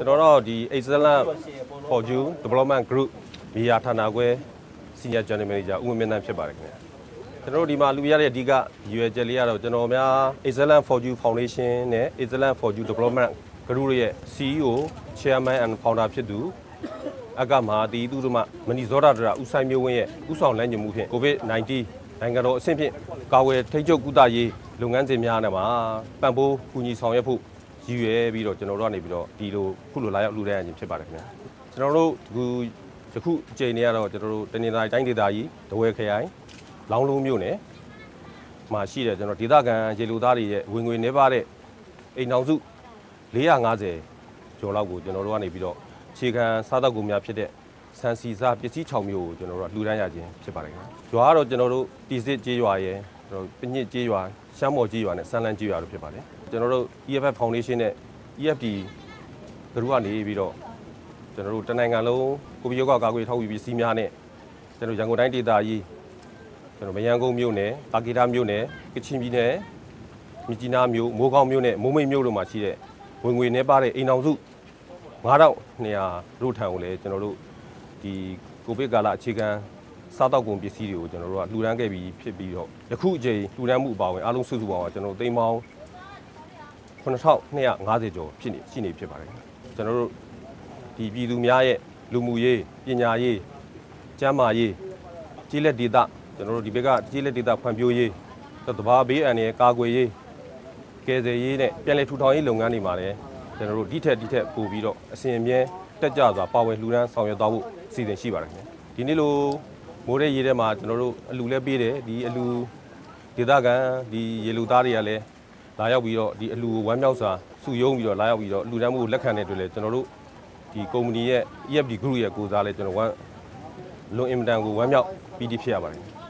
ကျွန်တော်တို့ဒီ Excellent for You Development Group မီယာဌာနခွဲ Senior General Manager ဦးဝင်းမင်းသားဖြစ်ပါတယ်ခင်ဗျာကျွန်တော်တို့ဒီမှာလူရတဲ့အဓိကရည်ရွယ်ချက်လေးကတော့ကျွန်တော်များ Excellent for You Foundation နဲ့ Excellent for You Development Group ရဲ့ CEO Chairman and Founder ဖြစ်သူအကမဟာတီသူတို့မှမနီဇောဒရာဦးဆိုင်မျိုးဝင်းရဲ့ဥဆောင်လမ်းညွှန်မှုဖြင့် COVID-19 နိုင်ငံတော်အဆင့်ဖြင့်ကာဝယ်ထိန်းချုပ်ကုသရေးလုပ်ငန်းစဉ်များနဲ့မှာပံ့ပိုးကူညီဆောင်ရွက်ဖို့ရည်ရွယ်ပြီးတော့ကျွန်တော်တို့ကနေပြီးတော့ဒီလိုခုလိုလာရောက်လှူဒါန်းရခြင်းဖြစ်ပါတယ်ခင်ဗျာကျွန်တော်တို့အခုအချိန်นี้ကတော့ကျွန်တော်တို့တနင်္သာရီတိုင်းဒေသကြီးတဝဲခရိုင်လောင်းလုံးမြို့နယ်မှာရှိတဲ့ကျွန်တော်ဒေသခံရေလူသားတွေရဲ့ဝင်ငွေနှဲပါတဲ့အိမ်ထောင်စု450ကျော်လောက်ကိုကျွန်တော်တို့ကနေပြီးတော့ခြေခံစားသောက်ကုန်များဖြစ်တဲ့ဆန်စီစားပစ္စည်း6မျိုးကိုကျွန်တော်တို့လှူဒါန်းရခြင်းဖြစ်ပါတယ်ခင်ဗျာရွာကတော့ကျွန်တော်တို့တီစစ်ကျေးရွာရယ်ကျွန်တော်ပညစ်ကျေးရွာရှမ်းမော်ကျေးရွာနဲ့ဆန်းလန်းကျေးရွာတို့ဖြစ်ပါတယ်ကျွန်တော်တို့ EFF Foundation နဲ့ EFD တို့ကနေပြီးတော့ကျွန်တော်တို့တနိုင်ငံလုံးကိုဗစ်ရောဂါကာကွယ်ထောက်ပံ့ပစ္စည်းများနဲ့ကျွန်တော်ရန်ကုန်တိုင်းဒေသကြီးကျွန်တော်မရန်ကုန်မြို့နယ်တာကီတာမြို့နယ်ကချင်ပြည်နယ်မြကြီးနားမြို့မိုးကောင်းမြို့နဲ့မိုးမိတ်မြို့တို့မှာရှိတဲ့ဝင်ငွေနှဲပါတဲ့အိမ်အောင်စု9200တို့ထံကိုလည်းကျွန်တော်တို့ဒီကိုဗစ်ကာလအခြေခံစားတောက်ကုန်ပစ္စည်းတွေကိုကျွန်တော်တို့ကလှူဒန်းခဲ့ပြီးဖြစ်ပြီးတော့ယခုအချိန်လှူဒန်းမှုအပါအဝင်အားလုံးစုစုပေါင်းကကျွန်တော်တို့သိန်းပေါင်း9250ကျော်ရှိနေဖြစ်ပါတယ်ကျွန်တော်တို့ဒီပြည်သူများရဲ့လူမှုရေးပညာရေးကျန်းမာရေးကျေးလက်ဒေသကျွန်တော်တို့ဒီဘက်ကကျေးလက်ဒေသဖွံ့ဖြိုးရေးသဘာဝဘေးအန္တရာယ်ကာကွယ်ရေးကယ်ဆယ်ရေးနဲ့ပြန်လည်ထူထောင်ရေးလုပ်ငန်းတွေမှာလည်းကျွန်တော်တို့ဒီထက်ပို့ပြီးတော့အစဉ်အမြဲတက်ကြစွာပါဝင်လှူဒန်းဆောင်ရွက်သွားဖို့အစီအစဉ်ရှိပါတယ်ခင်ဗျဒီနေ့လိုမိုးတဲ့ရေထဲမှာကျွန်တော်တို့အလူလဲပေးတယ်ဒီအလူဒေသခံဒီရေလူသားတွေကလည်းလာရောက်ပြီးတော့ဒီအလူဝမ်းမြောက်စွာစုယုံပြီးတော့လာရောက်ပြီးတော့လှူဒန်းမှုလက်ခံတဲ့အတွက်လည်းကျွန်တော်တို့ဒီကုမ္ပဏီရဲ့ EFD Group ရဲ့ကိုစားလဲကျွန်တော်လွန်အင်မတန်ကိုဝမ်းမြောက်ပီတိဖြစ်ရပါတယ်